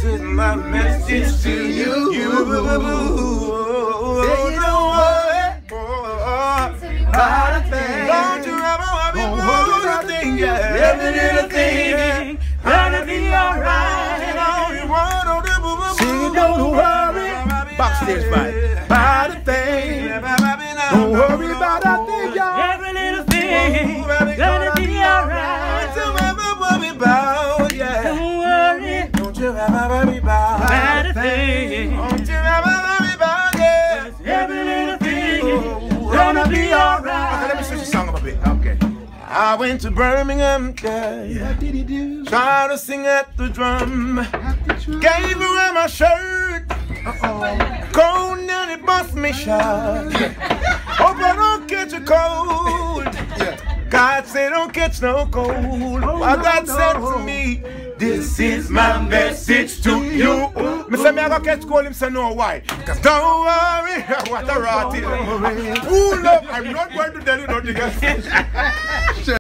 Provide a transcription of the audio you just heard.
is my message to you. Don't worry about a thing. Don't you ever worry about a thing. Every little thing gonna be alright. Sing, don't worry. Backstage vibe. About a thing. Don't worry about a thing, y'all. Every little thing gonna be alright. Don't ever worry about, yeah. Don't worry. Don't you ever worry about About a thing. Don't you ever worry about it. Every little thing gonna be alright. Okay, let me switch the song up a bit. Okay. I went to Birmingham, yeah. Tried to sing at the drum. Gave away my shirt. Cold and it bust me shot. Hope I don't catch a cold. God said don't catch no cold. What God said to me, this is my message to you. Me say me I go catch cold, him say no, why? Cause don't worry, what a rot. Ooh, love, I'm not going to tell you nothing else.